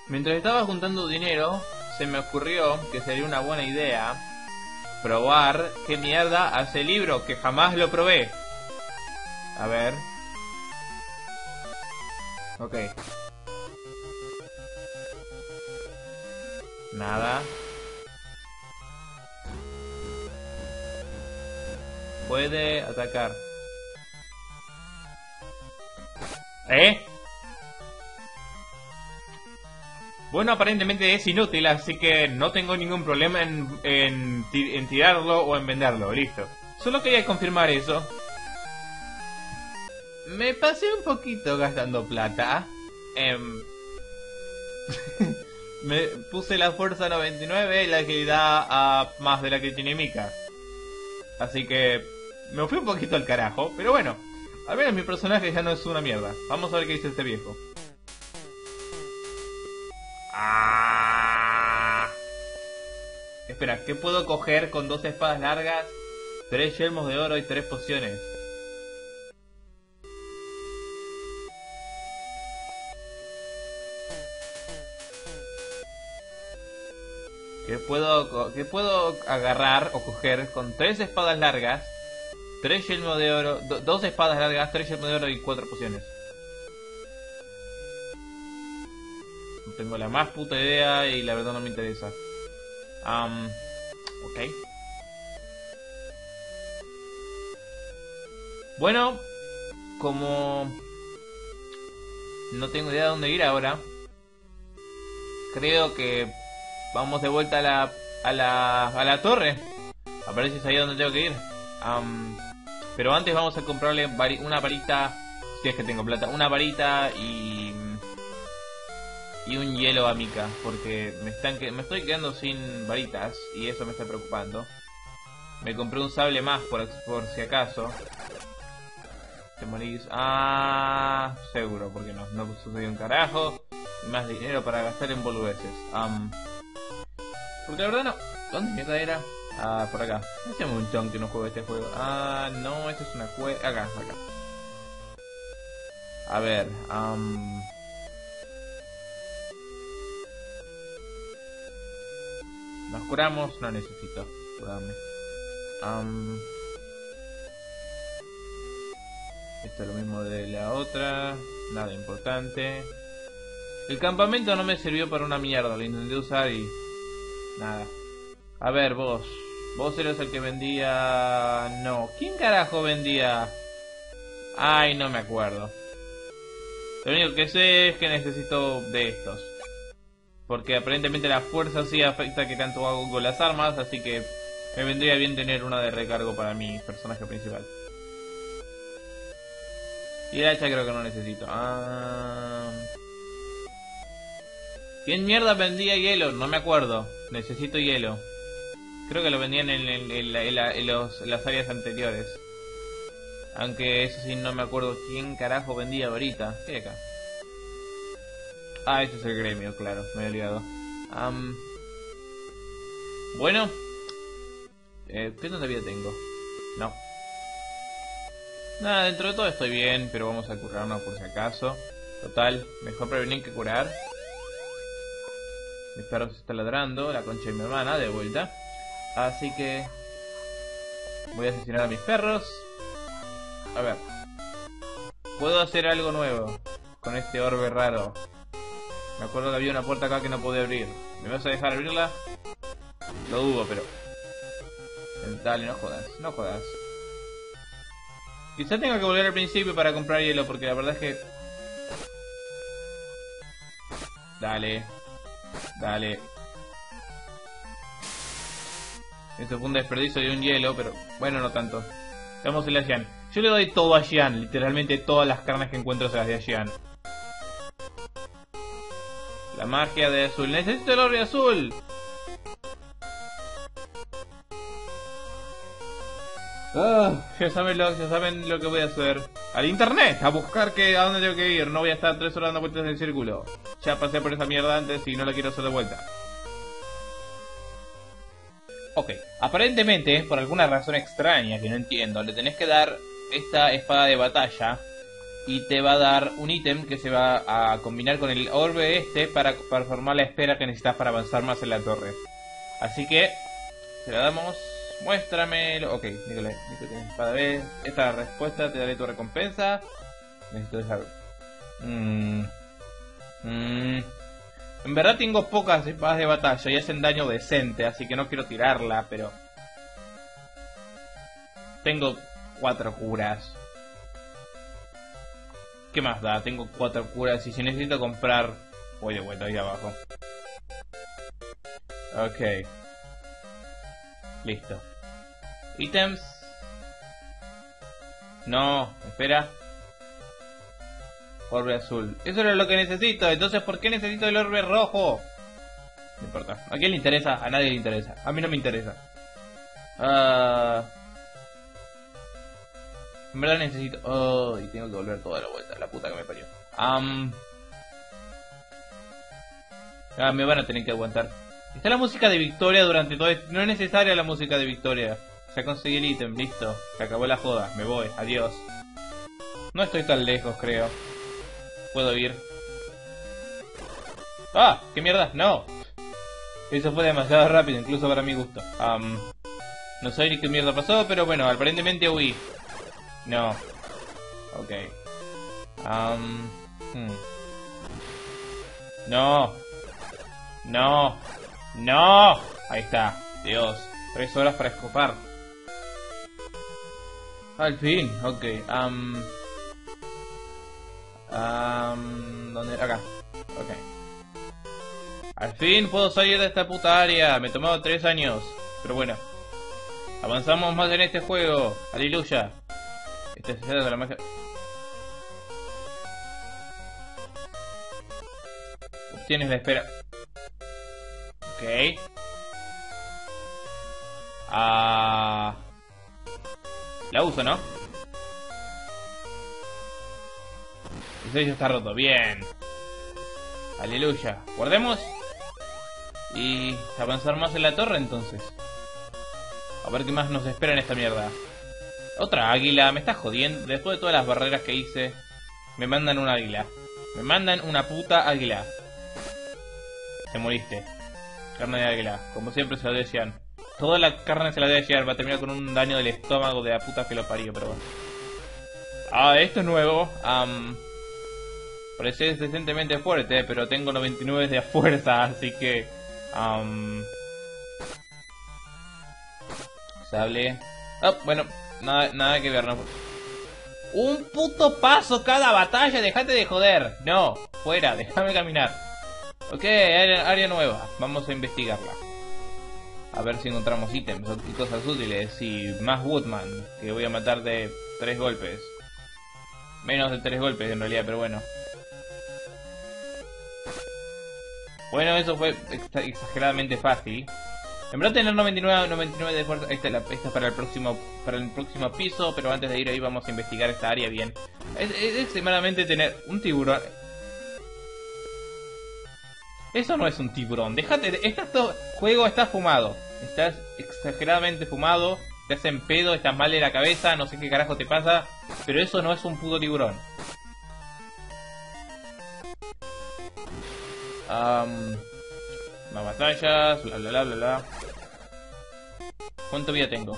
Mientras estaba juntando dinero, se me ocurrió que sería una buena idea probar qué mierda hace el libro, que jamás lo probé. A ver. Ok. Nada. Puede atacar. Bueno, aparentemente es inútil, así que no tengo ningún problema en tirarlo o en venderlo. Listo. Solo quería confirmar eso. Me pasé un poquito gastando plata. Me puse la fuerza 99 y la agilidad a más de la que tiene Mika. Así que me fui un poquito al carajo. Pero bueno, al menos mi personaje ya no es una mierda. Vamos a ver qué dice este viejo. Espera, ¿qué puedo coger con 2 espadas largas, 3 yelmos de oro y 3 pociones? ¿Qué puedo agarrar o coger con 3 espadas largas, 3 yelmos de oro, 2 espadas largas, 3 yelmos de oro y 4 pociones? No tengo la más puta idea y la verdad no me interesa. Ok. Bueno, como no tengo idea de dónde ir ahora, creo que vamos de vuelta a la torre. A ver si es ahí donde tengo que ir. Pero antes vamos a comprarle una varita, si es que tengo plata, una varita y un hielo a Mika, porque me estoy quedando sin varitas y eso me está preocupando. Me compré un sable más por si acaso. Te morís. Seguro, porque no sucedió un carajo. Y más dinero para gastar en boludeces. Porque la verdad no. ¿Dónde mierda era? Por acá. Hace un montón que no juego este juego. No, esto es una cueva. Acá. A ver, nos curamos, no necesito curarme. Esto es lo mismo de la otra, nada importante. El campamento no me sirvió para una mierda, lo intenté usar y nada. A ver, vos eras el que vendía... No, ¿quién carajo vendía? Ay, no me acuerdo. Lo único que sé es que necesito de estos. Porque aparentemente la fuerza sí afecta que tanto hago con las armas, así que me vendría bien tener una de recargo para mi personaje principal. Y el hacha creo que no necesito. ¿Quién mierda vendía hielo? No me acuerdo. Necesito hielo. Creo que lo vendían en las áreas anteriores. Aunque eso sí no me acuerdo quién carajo vendía ahorita. ¿Qué hay acá? Este es el gremio, claro, me he olvidado. Bueno. ¿Qué tanta vida tengo? No. Nada, dentro de todo estoy bien, pero vamos a curarnos por si acaso. Total, mejor prevenir que curar. Mi perro se está ladrando, la concha de mi hermana, de vuelta. Así que voy a asesinar a mis perros. A ver. Puedo hacer algo nuevo con este orbe raro. Me acuerdo que había una puerta acá que no podía abrir. ¿Me vas a dejar abrirla? Lo dudo, pero... Dale, no jodas. Quizá tenga que volver al principio para comprar hielo, porque la verdad es que... Dale. Esto fue un desperdicio de un hielo, pero... Bueno, no tanto. Veamos el Xian. Yo le doy todo a Xian, literalmente todas las carnes que encuentro se las de Xian. La magia de azul. ¡Necesito el orbe azul! Ya saben lo que voy a hacer. Al internet, a buscar a dónde tengo que ir. No voy a estar 3 horas dando vueltas en el círculo. Ya pasé por esa mierda antes y no la quiero hacer de vuelta. Ok, aparentemente, por alguna razón extraña que no entiendo, le tenés que dar esta espada de batalla y te va a dar un ítem que se va a combinar con el orbe este para formar la esfera que necesitas para avanzar más en la torre. Así que se la damos. Muéstramelo. Ok, Nicolás, espada B. Esta respuesta te daré tu recompensa. Necesito dejar. En verdad tengo pocas espadas de batalla y hacen daño decente, así que no quiero tirarla, pero tengo 4 curas. ¿Qué más da? Tengo 4 curas y si necesito comprar... Voy de vuelta ahí abajo. Ok. Listo. Ítems. No, espera. Orbe azul. Eso era lo que necesito. Entonces, ¿por qué necesito el orbe rojo? No importa. ¿A quién le interesa? A nadie le interesa. A mí no me interesa. En verdad necesito... Oh, y tengo que volver toda la vuelta. La puta que me parió. Me van a tener que aguantar. Está la música de victoria durante todo esto. No es necesaria la música de victoria. Ya conseguí el ítem, listo. Se acabó la joda. Me voy. Adiós. No estoy tan lejos, creo. Puedo ir. ¡Ah! ¿Qué mierda? ¡No! Eso fue demasiado rápido, incluso para mi gusto. No sé ni qué mierda pasó, pero bueno, aparentemente huí. No. Ok. No. No. No. Ahí está. Dios. 3 horas para escopar. Al fin. Ok. ¿Dónde? Acá. Ok. Al fin puedo salir de esta puta área. Me he tomado 3 años. Pero bueno. Avanzamos más en este juego. Aleluya. Este es de la magia. Obtienes la espera. Ok. La uso, ¿no? El sello está roto. Bien. Aleluya. Guardemos. Y avanzar más en la torre entonces. A ver qué más nos espera en esta mierda. Otra águila. Me está jodiendo. Después de todas las barreras que hice, me mandan una águila. Me mandan una puta águila. Te moriste. Carne de águila. Como siempre se lo decían. Toda la carne se la debe llevar. Va a terminar con un daño del estómago de la puta que lo parió. Pero bueno. Esto es nuevo. Parece decentemente fuerte. Pero tengo 99 de fuerza. Así que... Sable. Bueno. Nada que ver, no. Un puto paso cada batalla. Dejate de joder. No. Fuera. Déjame caminar. Ok, área nueva. Vamos a investigarla. A ver si encontramos ítems y cosas útiles. Y más Woodman, que voy a matar de 3 golpes. Menos de 3 golpes en realidad, pero bueno. Bueno, eso fue exageradamente fácil. En verdad tener 99 de fuerza. Esta es para el próximo piso. Pero antes de ir ahí vamos a investigar esta área bien. Es extremadamente tener un tiburón. Eso no es un tiburón. Déjate de... Este juego está fumado. Estás exageradamente fumado. Te hacen pedo, estás mal de la cabeza. No sé qué carajo te pasa. Pero eso no es un puto tiburón. Más batallas. Bla bla bla bla bla. ¿Cuánto vida tengo?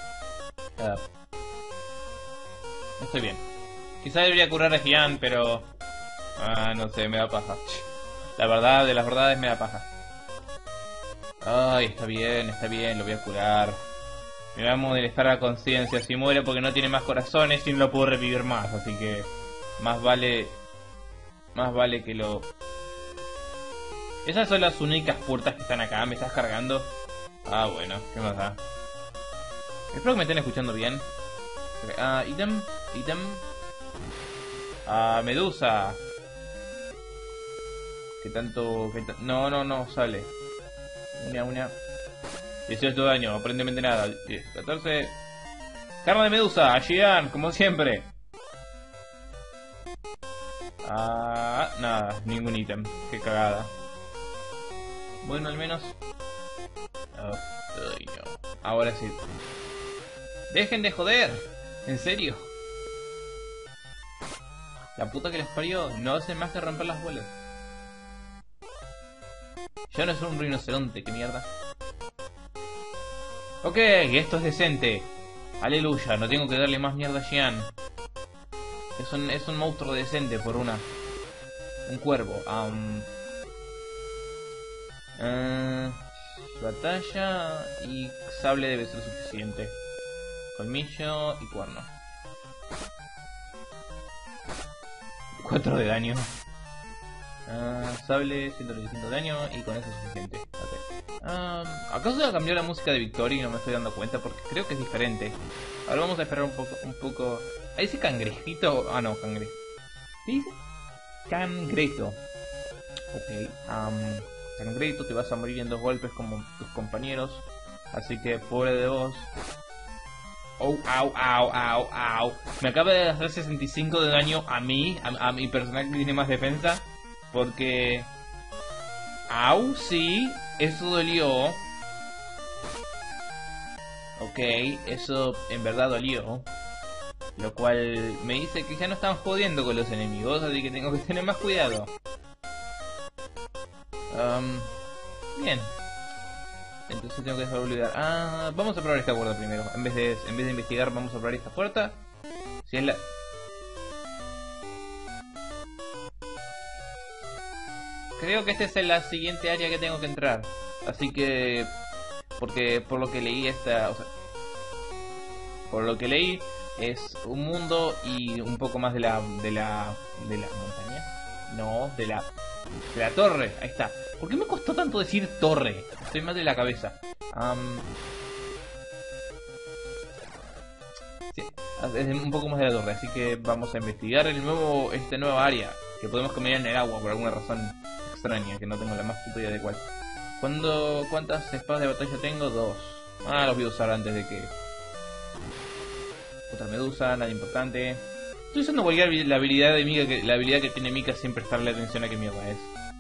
Estoy bien. Quizá debería curar a Gian, pero... no sé, me da paja. La verdad de las verdades me da paja. Ay, está bien, lo voy a curar. Me va a molestar la conciencia si muere porque no tiene más corazones y no lo puedo revivir más, así que más vale que lo... Esas son las únicas puertas que están acá. ¿Me estás cargando? Bueno, ¿qué más da? Espero que me estén escuchando bien. Ítem. Medusa. ¿Qué tanto? No, sale. Una. 18 daño, aparentemente nada. 10, 14. Carne de medusa, Gian, como siempre. Nada, ningún ítem. Qué cagada. Bueno, al menos. Ay, no. Ahora sí. Dejen de joder. ¿En serio? La puta que les parió. No hacen más que romper las bolas. Ya no es un rinoceronte, qué mierda. Ok, esto es decente. Aleluya, no tengo que darle más mierda a Xian. Es un monstruo decente por una. Un cuervo. Batalla y sable debe ser suficiente. Colmillo y cuerno. 4 de daño. Sable, 125 de daño y con eso es suficiente. Okay. ¿Acaso ya cambió la música de Victory y no me estoy dando cuenta? Porque creo que es diferente. Ahora vamos a esperar un poco. Ahí dice cangrejito. Ah, no, cangrejo. ¿Qué dice? Cangreto. Ok. Cangreto, te vas a morir en 2 golpes como tus compañeros. Así que pobre de vos. Oh, au, au, au, au. Me acaba de hacer 65 de daño a mí, a mi personaje que tiene más defensa. Porque... Au, sí, eso dolió. Ok, eso en verdad dolió. Lo cual me dice que ya no están jodiendo con los enemigos, así que tengo que tener más cuidado. Bien. Entonces tengo que dejar de olvidar. Vamos a probar esta puerta primero. En vez de investigar, vamos a probar esta puerta. Si es la... Creo que esta es la siguiente área que tengo que entrar. Así que... Porque por lo que leí esta... O sea, por lo que leí es un mundo y un poco más de la montaña. No, de la torre. Ahí está. ¿Por qué me costó tanto decir torre? Estoy mal de la cabeza. Sí, es un poco más de la torre. Así que vamos a investigar este nuevo área. Que podemos caminar en el agua por alguna razón extraña. Que no tengo la más puta idea de cuál. ¿Cuántas espadas de batalla tengo? 2. Los voy a usar antes de que... Otra medusa, nada importante. Estoy usando cualquier la habilidad de Mika, la habilidad que tiene Mika sin prestarle atención a qué mierda es.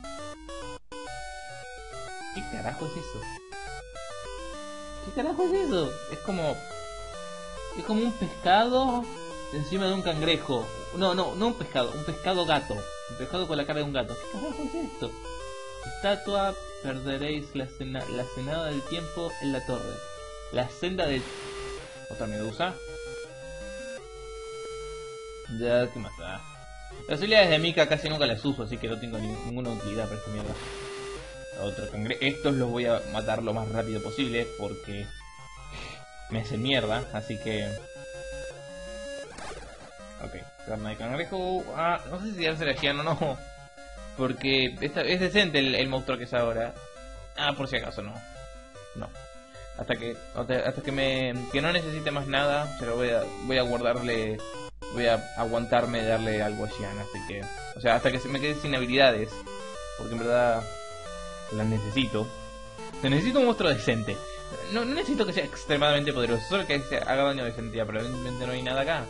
¿Qué carajo es eso? ¿Qué carajo es eso? Es como un pescado encima de un cangrejo. No un pescado, un pescado gato. Un pescado con la cara de un gato. ¿Qué carajo es esto? Estatua, perderéis la cenada del tiempo en la torre. La senda del... Otra medusa. Ya, ¿qué más da? Las habilidades de Mika casi nunca las uso, así que no tengo ninguna utilidad para esta mierda. Otro cangrejo. Estos los voy a matar lo más rápido posible porque me hacen mierda, así que... Ok, carne de cangrejo. No sé si dársela a Xian o no. Porque es decente el monstruo que es ahora. Por si acaso no. No. Hasta que no necesite más nada, pero voy a guardarle... Voy a aguantarme de darle algo a Xian, así que... O sea, hasta que se me quede sin habilidades. Porque en verdad... Las necesito. Necesito un monstruo decente. No necesito que sea extremadamente poderoso, solo que haga daño decente. Ya, pero evidentemente no hay nada acá.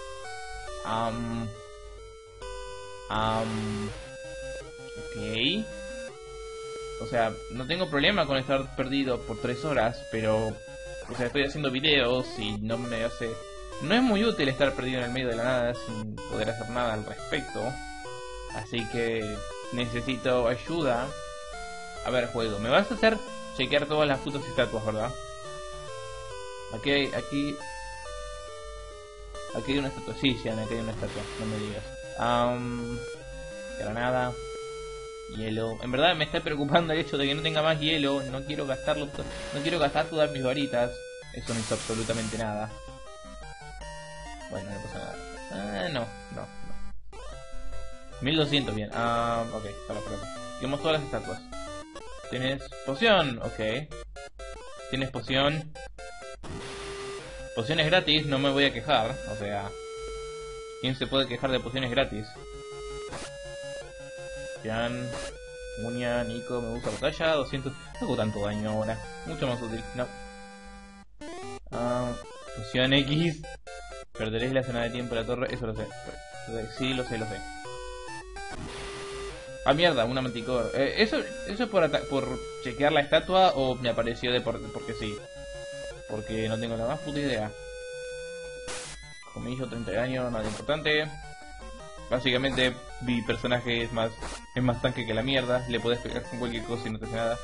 Ok. O sea, no tengo problema con estar perdido por 3 horas, pero... O sea, estoy haciendo videos y no me hace... No es muy útil estar perdido en el medio de la nada sin poder hacer nada al respecto. Así que necesito ayuda. A ver, juego, me vas a hacer chequear todas las putas estatuas, ¿verdad? Aquí hay una estatua. Sí, Xian, aquí hay una estatua, no me digas. Granada. Hielo. En verdad me está preocupando el hecho de que no tenga más hielo. No quiero gastarlo. No quiero gastar todas mis varitas. Eso no hizo absolutamente nada. Bueno, no pasa nada. No. 1200, bien. Ok, para. Digamos todas las estatuas. Tienes poción, ok. Tienes poción. Pociones gratis, no me voy a quejar. O sea, ¿quién se puede quejar de pociones gratis? Xian, Munia, Nico, me gusta batalla, 200. No hago tanto daño ahora. Mucho más útil, no. Poción X. Perderéis la zona de tiempo de la torre, eso lo sé. Sí, lo sé. Mierda, una manticore. ¿Eso es por chequear la estatua o me apareció porque sí? Porque no tengo la más puta idea. Comillo, 30 de daño, nada importante. Básicamente mi personaje es más tanque que la mierda. Le podés pegar con cualquier cosa y no te hace nada.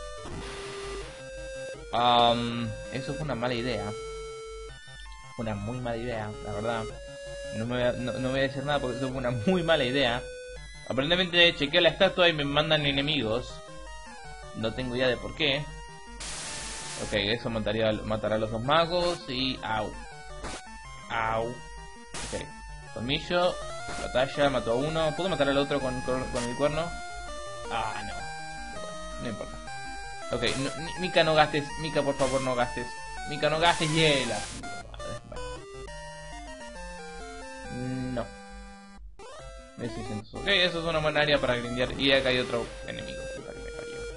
Eso fue una mala idea. Una muy mala idea, la verdad. No voy a decir nada porque eso fue una muy mala idea. Aparentemente chequeo la estatua y me mandan enemigos. No tengo idea de por qué. Ok, eso matará a los dos magos y... Au. Au. Ok. Colmillo. Batalla, mató a uno. ¿Puedo matar al otro con el cuerno? Ah, no. Bueno, no importa. Ok, no, Mika, no gastes. Mika, por favor, no gastes. Mika, no gastes hiela. No. 1600. Ok, eso es una buena área para grindear. Y acá hay otro enemigo. Puta que me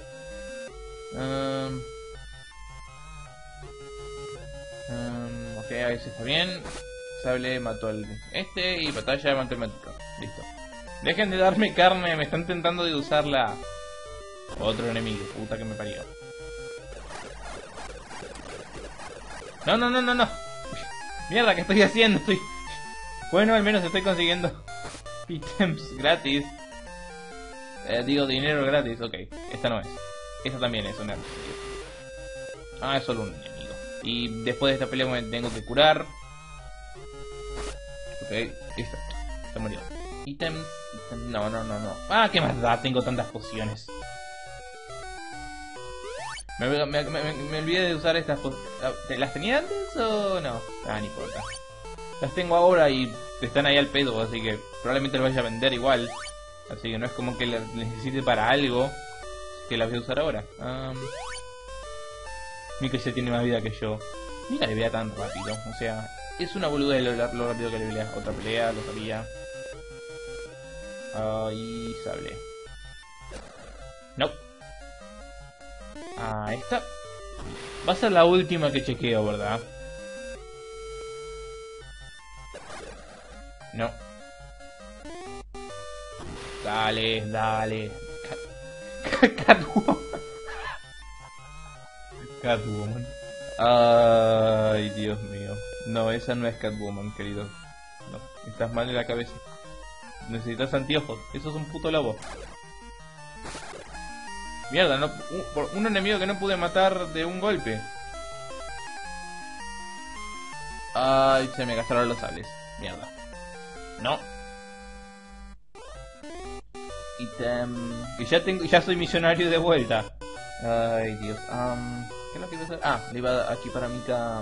parió. Ok, a ver si está bien. Sable mató al y batalla mató al mágico. Listo. Dejen de darme carne, me están tentando de usarla. Otro enemigo, puta que me parió. No, no, no, no, no. Mierda, ¿qué estoy haciendo? Bueno, al menos estoy consiguiendo ítems gratis. Digo, dinero gratis. Ok, esta no es. Esta también es una. Ah, es solo un enemigo. Y después de esta pelea me tengo que curar. Ok, listo. Se murió. Ítems. No, no, no, no. Ah, ¿qué más da? Tengo tantas pociones. Me olvidé de usar estas pociones. ¿Las tenía antes o no? Ah, ni importa. Las tengo ahora y están ahí al pedo, así que probablemente las vaya a vender igual. Así que no es como que las necesite para algo que las voy a usar ahora. Mika ya tiene más vida que yo. Mika le vea tan rápido. O sea, es una boludez lo rápido que le vea. Otra pelea, lo sabía. Y sable. No. Esta va a ser la última que chequeo, ¿verdad? No. Dale, dale. Catwoman. Catwoman. Ay, Dios mío. No, esa no es Catwoman, querido. No, estás mal en la cabeza. Necesitas anteojos. Eso es un puto lobo. Mierda, no, por un enemigo que no pude matar de un golpe. Ay, se me gastaron los sables. Mierda. No. Ítem. Que ya soy millonario de vuelta. Ay, Dios. ¿Qué es lo que iba a hacer? Le iba aquí para Mika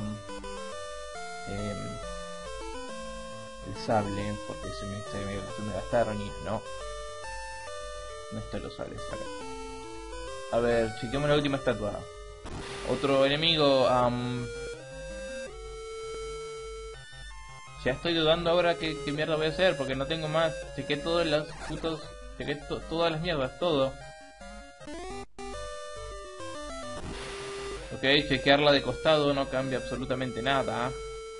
el sable, porque se me gastaron y no. No están los sables acá. A ver, chequeamos la última estatua. Otro enemigo. Ya estoy dudando ahora qué mierda voy a hacer, porque no tengo más. Chequeé todas las putos. Chequeé todas las mierdas, todo. Ok, chequearla de costado no cambia absolutamente nada.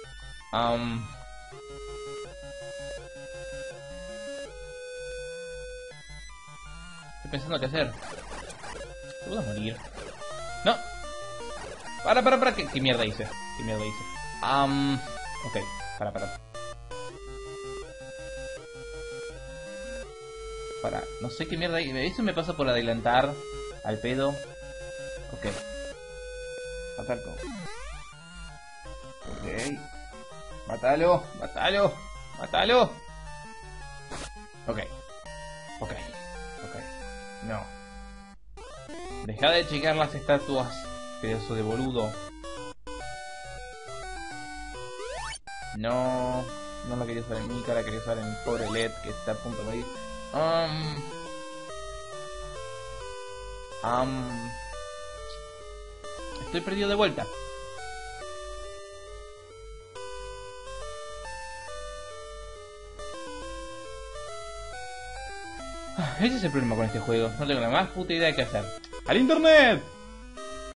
Estoy pensando qué hacer. ¿Te puedo morir? ¡No! Para, ¿qué mierda hice? ¿Qué mierda hice? Ok, para. No sé qué mierda hice. Eso me pasa por adelantar al pedo. Ok. Ataco. Ok. Mátalo. Ok. No. Deja de checar las estatuas, pedazo de boludo. No la quería usar en Mika, la quería usar en pobre LED que está a punto de morir. Estoy perdido de vuelta. Ese es el problema con este juego. No tengo la más puta idea de qué hacer. ¡Al internet!